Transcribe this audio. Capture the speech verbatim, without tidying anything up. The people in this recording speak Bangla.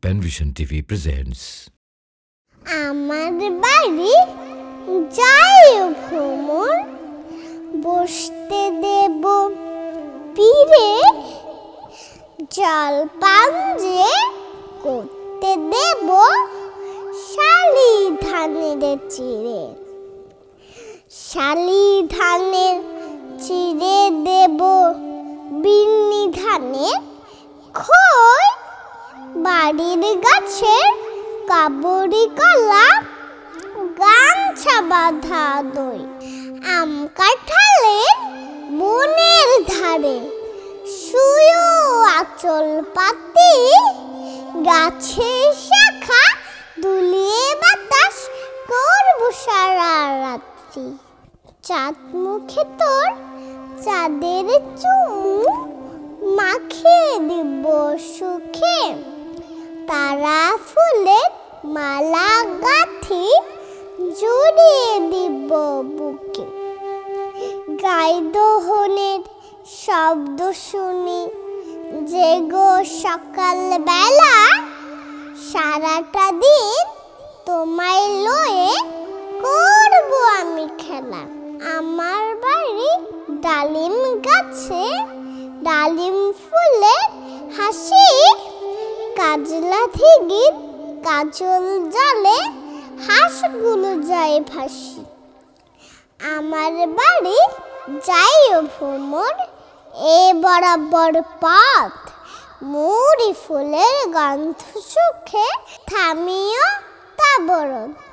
Penvision টিভি presents আমার বাড়ি যাই ভ্রমণ বসতে দেব পীরে জলপান যে করতে দেব শালি ধানের চিড়ে শালি ধানের চিড়ে দেব বিন্নি ধানের খই বাড়ির গাছের কাবরি কলা গামছা বাঁধা দই আম কাঁঠালের বনের ধারে শুয়ো আঁচল পাতি গাছের শাখা দুলিয়ে বাতাস করব সারা রাত্রি চাঁদ মুখে তোর চাঁদের চুমু মাখিয়ে দিব সুখে তারা ফুলের মালা গাঁথি জড়িয়ে দিব বুকে গাই দোহনের শব্দ শুনি জেগো সকাল বেলা সারাটা দিন তোমায় লয়ে করব আমি খেলা আমার বাড়ি ডালিম গাছে ডালিম ফুলের হাসি কাজলা দিঘির কাজল জলে হাঁসগুলো যায় ভাসি আমার বাড়ি যাইও ভ্রমণ এ বরাবর পথ মুড়ি ফুলের গন্ধ সুখে থামিও তাবরণ।